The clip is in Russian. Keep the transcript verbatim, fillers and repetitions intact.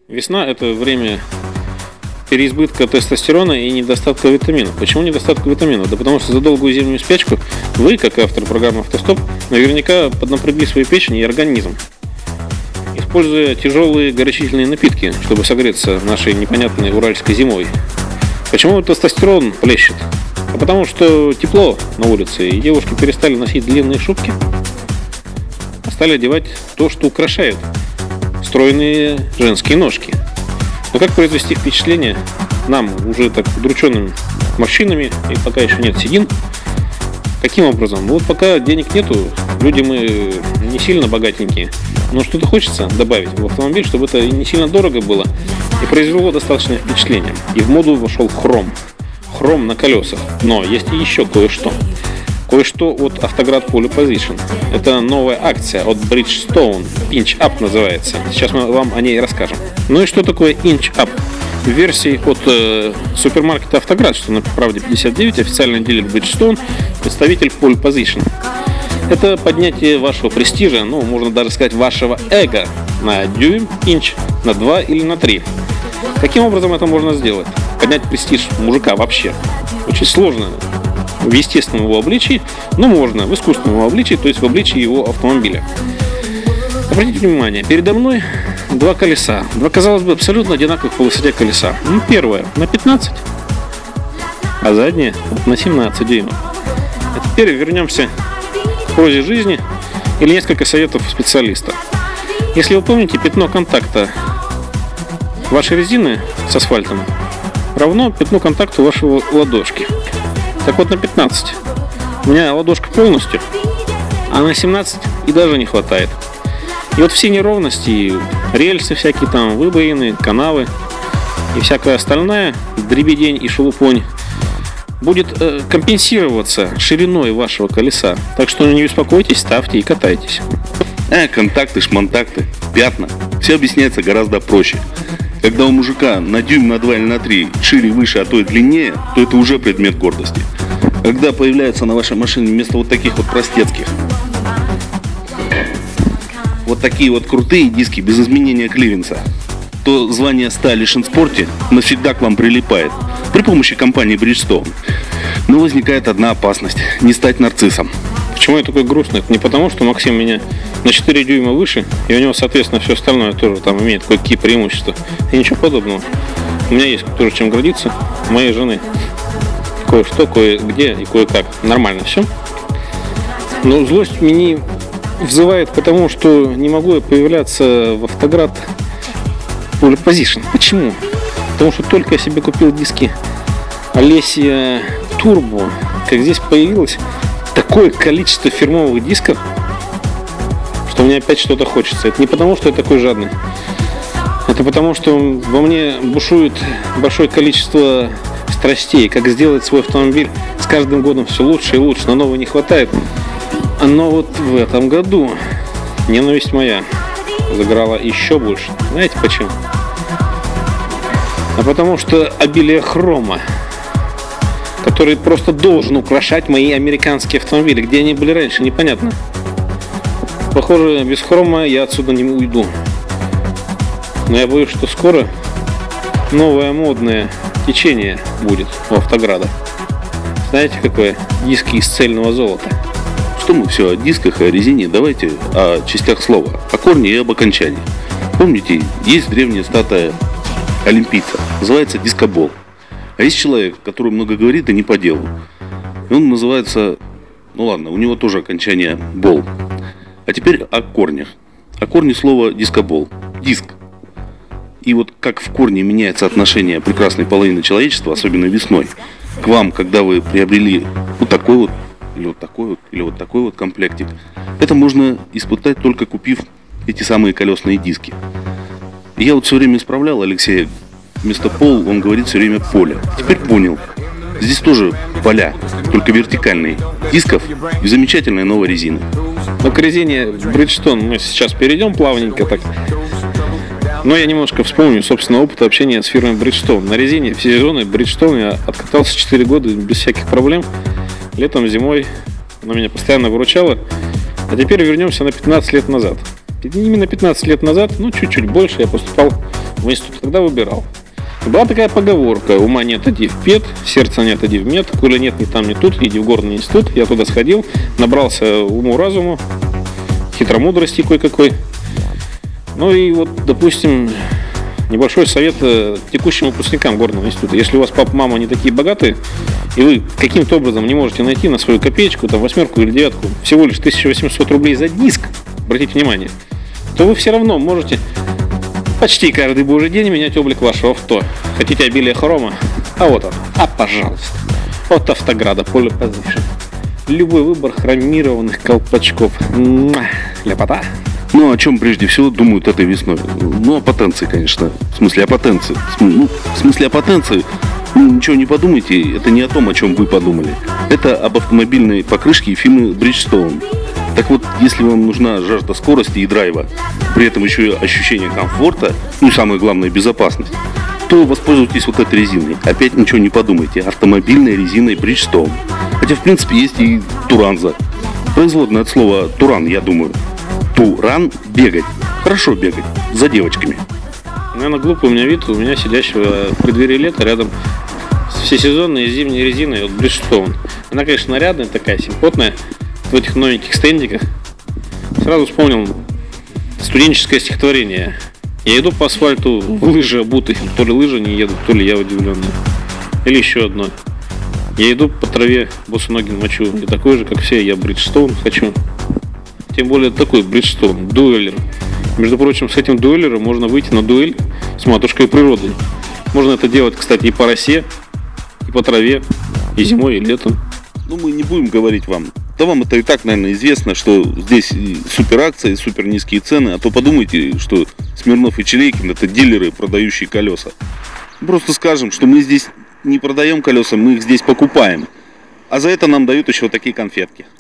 Весна – это время переизбытка тестостерона и недостатка витаминов. Почему недостатка витаминов? Да потому что за долгую зимнюю спячку вы, как автор программы «Автостоп», наверняка поднапрягли свою печень и организм, используя тяжелые горячительные напитки, чтобы согреться нашей непонятной уральской зимой. Почему тестостерон плещет? А потому что тепло на улице, и девушки перестали носить длинные шубки, а стали одевать то, что украшает стройные женские ножки. Но как произвести впечатление нам, уже так удрученным морщинами, и пока еще нет седин? Каким образом? Вот пока денег нету, люди мы не сильно богатенькие, но что-то хочется добавить в автомобиль, чтобы это не сильно дорого было и произвело достаточное впечатление. И в моду вошел хром. Хром на колесах. Но есть и еще кое-что. Кое-что от Автоград Pole Position. Это новая акция от Bridgestone. Inch Up называется. Сейчас мы вам о ней расскажем. Ну и что такое Inch Up? В версии от э, супермаркета Автоград, что на правде пятьдесят девять, официальный дилер Bridgestone, представитель Pole Position. Это поднятие вашего престижа, ну, можно даже сказать, вашего эго на дюйм, инч, на два или на три. Каким образом это можно сделать? Поднять престиж мужика вообще. Очень сложно в естественном его обличии, но можно в искусственном его обличии, то есть в обличии его автомобиля. Обратите внимание, передо мной два колеса. Два, казалось бы, абсолютно одинаковых по высоте колеса. Ну, первое на пятнадцать, а заднее на семнадцать дюймов. А теперь вернемся к прозе жизни или несколько советов специалиста. Если вы помните, пятно контакта вашей резины с асфальтом равно пятну контакту вашего ладошки. Так вот, на пятнадцать у меня ладошка полностью, а на семнадцать и даже не хватает. И вот все неровности, рельсы всякие там, выбоины, канавы и всякая остальная дребедень и шелупонь будет э, компенсироваться шириной вашего колеса. Так что не беспокойтесь, ставьте и катайтесь. Э, контакты, шмонтакты, пятна. Все объясняется гораздо проще. Когда у мужика на дюйм, на два или на три шире, выше, а то и длиннее, то это уже предмет гордости. Когда появляются на вашей машине вместо вот таких вот простецких вот такие вот крутые диски без изменения клиренса, то звание ста лишь в спорте навсегда к вам прилипает при помощи компании Bridgestone. Но возникает одна опасность – не стать нарциссом. Почему я такой грустный? Это не потому, что Максим меня на четыре дюйма выше, и у него, соответственно, все остальное тоже там имеет кое-какие преимущества. И ничего подобного. У меня есть тоже чем гордиться. У моей жены кое-что, кое-где и кое-как. Нормально все. Но злость меня взывает потому, что не могу я появляться в Автоград Pole Position. Почему? Потому что только я себе купил диски Олесия Turbo, как здесь появилось такое количество фирмовых дисков, что мне опять что-то хочется. Это не потому, что я такой жадный. Это потому, что во мне бушует большое количество страстей, как сделать свой автомобиль с каждым годом все лучше и лучше, но нового не хватает. Но вот в этом году ненависть моя загорала еще больше. Знаете почему? А потому что обилие хрома, который просто должен украшать мои американские автомобили. Где они были раньше, непонятно. Похоже, без хрома я отсюда не уйду. Но я боюсь, что скоро новое модное течение будет у Автограда. Знаете какое? Диски из цельного золота. Что мы все о дисках и о резине, давайте о частях слова, о корне и об окончании. Помните, есть древняя статуя олимпийца, называется дискобол. А есть человек, который много говорит и не по делу. И он называется, ну ладно, у него тоже окончание бол. А теперь о корнях. О корне слова дискобол. Диск. И вот как в корне меняется отношение прекрасной половины человечества, особенно весной, к вам, когда вы приобрели вот такой вот, или вот такой вот, или вот такой вот комплектик. Это можно испытать, только купив эти самые колесные диски. И я вот все время исправлял Алексея. Вместо пол он говорит все время поле. Теперь понял. Здесь тоже поля, только вертикальные. Дисков и замечательная новая резина. Но к резине Bridgestone мы сейчас перейдем плавненько так. Но я немножко вспомню, собственно, опыт общения с фирмой Bridgestone. На резине все сезоны Bridgestone я откатался четыре года без всяких проблем. Летом, зимой она меня постоянно выручала. А теперь вернемся на пятнадцать лет назад. Именно пятнадцать лет назад, ну чуть-чуть больше, я поступал в институт, когда выбирал. И была такая поговорка: ума нет, иди в пед, сердца нет, иди в мед, коли нет ни там, ни тут, иди в горный институт. Я туда сходил, набрался уму-разуму, хитромудрости кое-какой. Ну и вот, допустим, небольшой совет текущим выпускникам горного института. Если у вас папа, мама не такие богатые, и вы каким-то образом не можете найти на свою копеечку, там, восьмерку или девятку, всего лишь тысяча восемьсот рублей за диск, обратите внимание, то вы все равно можете почти каждый божий день менять облик вашего авто. Хотите обилие хрома? А вот он. А пожалуйста. От Автограда Pole Position. Любой выбор хромированных колпачков. Муа, ляпота. Ну, о чем прежде всего думают этой весной? Ну, о потенции, конечно. В смысле, о потенции. Ну, в смысле, о потенции. Ну, ничего не подумайте, это не о том, о чем вы подумали. Это об автомобильной покрышке фирмы Bridgestone. Так вот, если вам нужна жажда скорости и драйва, при этом еще и ощущение комфорта, ну и самое главное, безопасность, то воспользуйтесь вот этой резиной. Опять ничего не подумайте. Автомобильной резиной Bridgestone. Хотя, в принципе, есть и Туранза. Производное от слова Туран, я думаю. Туран – бегать. Хорошо бегать. За девочками. Наверное, глупый у меня вид, у меня сидящего в преддверии лета рядом с всесезонной зимней резиной от Bridgestone. Она, конечно, нарядная такая, симпотная, в этих новеньких стендиках. Сразу вспомнил студенческое стихотворение. Я иду по асфальту в лыжи обутый. То ли лыжи не едут, то ли я удивленный. Или еще одно. Я иду по траве, босоногий мочу. И такой же, как все, я Bridgestone хочу. Тем более такой Bridgestone, дуэллер. Между прочим, с этим дуэллером можно выйти на дуэль с матушкой природой. Можно это делать, кстати, и по росе, и по траве, и зимой, и летом. Ну, мы не будем говорить вам. Да вам это и так, наверное, известно, что здесь супер акции, супер низкие цены. А то подумайте, что Смирнов и Чилейкин — это дилеры, продающие колеса. Просто скажем, что мы здесь не продаем колеса, мы их здесь покупаем. А за это нам дают еще вот такие конфетки.